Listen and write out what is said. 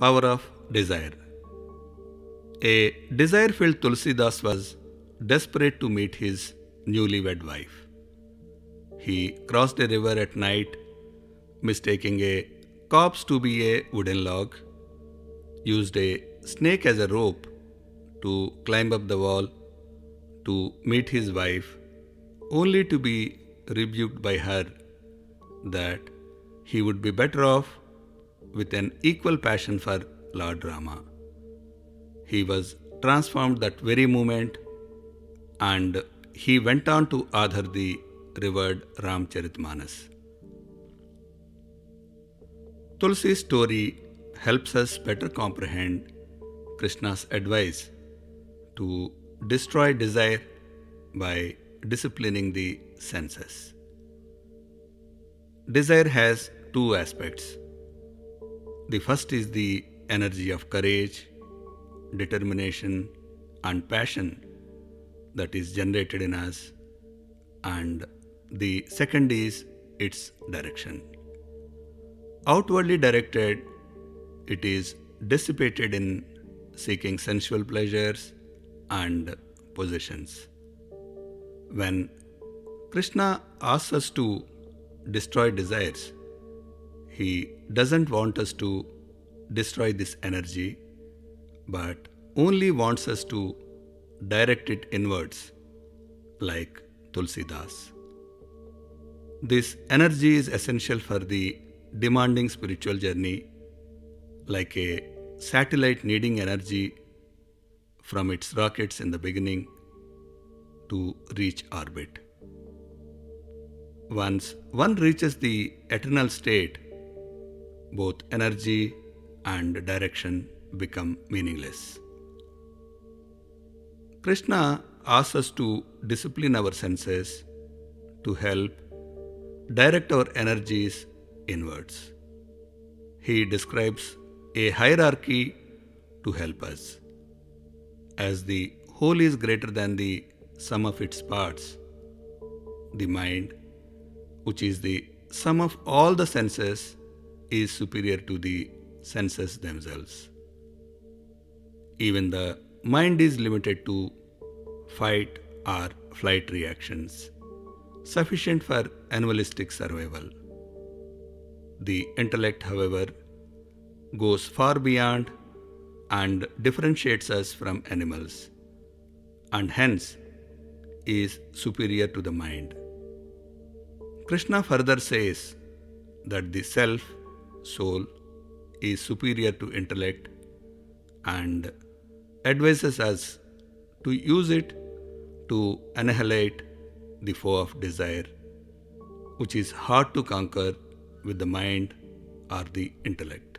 Power of Desire. A desire-filled Tulsidas was desperate to meet his newlywed wife. He crossed a river at night, mistaking a corpse to be a wooden log, used a snake as a rope to climb up the wall to meet his wife, only to be rebuked by her that he would be better off with an equal passion for Lord Rama. He was transformed that very moment, and he went on to author the revered Ramcharitmanas. Tulsi's story helps us better comprehend Krishna's advice to destroy desire by disciplining the senses. Desire has two aspects. The first is the energy of courage, determination, and passion that is generated in us, and the second is its direction. Outwardly directed, it is dissipated in seeking sensual pleasures and possessions. When Krishna asks us to destroy desires, he doesn't want us to destroy this energy, but only wants us to direct it inwards, like Tulsidas. This energy is essential for the demanding spiritual journey, like a satellite needing energy from its rockets in the beginning to reach orbit. Once one reaches the eternal state, both energy and direction become meaningless. Krishna asks us to discipline our senses to help direct our energies inwards. He describes a hierarchy to help us. As the whole is greater than the sum of its parts, the mind, which is the sum of all the senses, is superior to the senses themselves. Even the mind is limited to fight or flight reactions, sufficient for animalistic survival. The intellect, however, goes far beyond and differentiates us from animals, and hence is superior to the mind. Krishna further says that the self, soul, is superior to intellect and advises us to use it to annihilate the foe of desire, which is hard to conquer with the mind or the intellect.